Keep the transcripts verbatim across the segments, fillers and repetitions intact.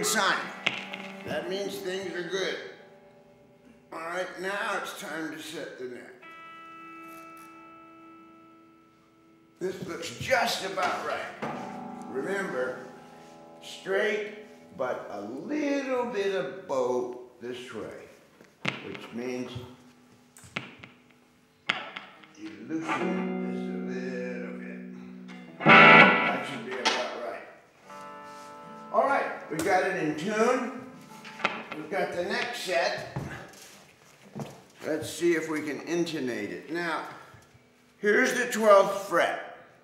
sign. That means things are good. All right, now it's time to set the neck. This looks just about right. Remember, straight, but a little bit of bow this way, which means you loosen this a little bit. That should be about right. All right, we got it in tune. We've got the neck set. Let's see if we can intonate it. Now, here's the twelfth fret.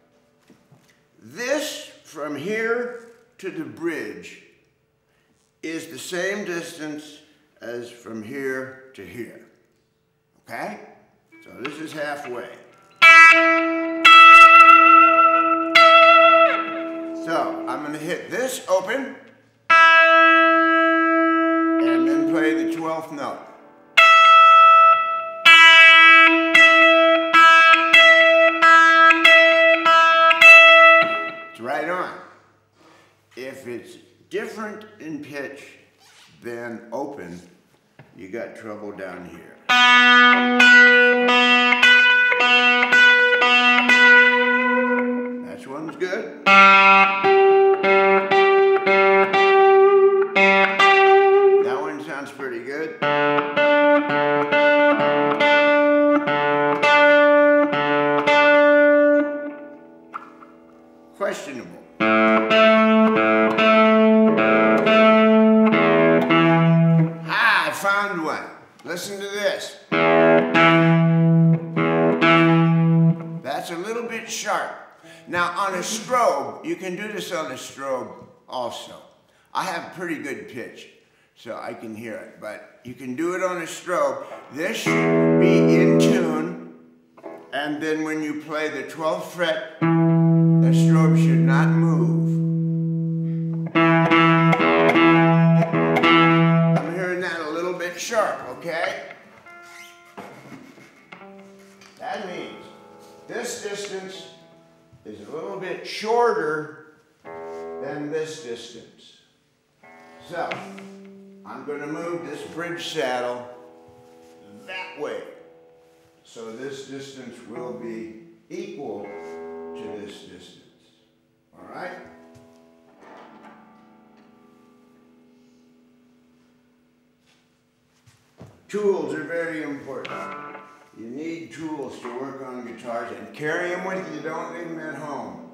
This, from here to the bridge, is the same distance as from here to here. Okay? So this is halfway. So I'm going to hit this open and then play the twelfth note. It's right on. If it's different in pitch than open, you got trouble down here. That one's good. That one sounds pretty good. Questionable. Ah, I found one. Listen to this. That's a little bit sharp. Now on a strobe, you can do this on a strobe also. I have pretty good pitch, so I can hear it, but you can do it on a strobe. This should be in tune, and then when you play the twelfth fret, the strobe should not move. I'm hearing that a little bit sharp, okay? That means this distance is a little bit shorter than this distance. So, I'm going to move this bridge saddle that way. So this distance will be equal to this distance. All right? Tools are very important. You need tools to work on guitars, and carry them with you. Don't leave them at home.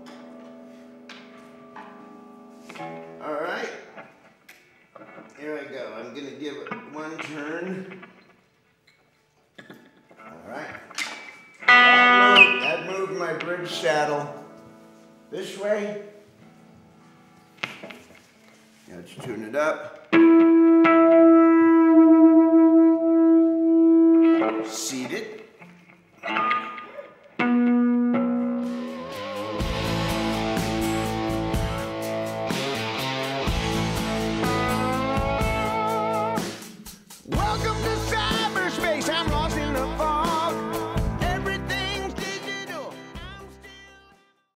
All right? Here I go. I'm going to give it one turn. All right. That moved, that moved my bridge saddle this way. Let's tune it up.